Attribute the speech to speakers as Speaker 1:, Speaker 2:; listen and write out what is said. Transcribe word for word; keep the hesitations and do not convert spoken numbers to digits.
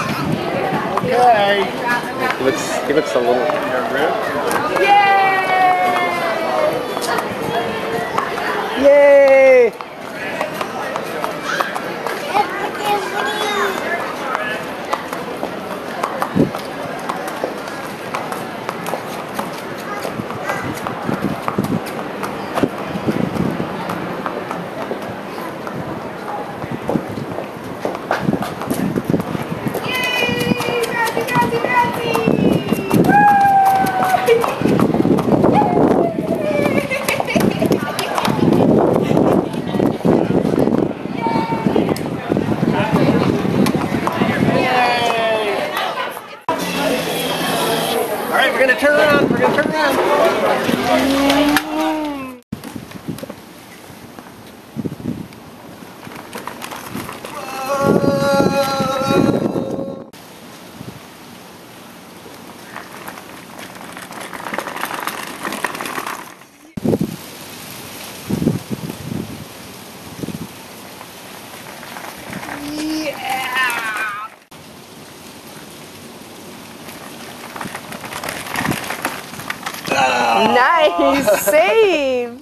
Speaker 1: Okay.
Speaker 2: He looks, he looks a little...
Speaker 1: Yay! Yay! All right, we're gonna turn around. We're gonna turn around.
Speaker 3: Nice save!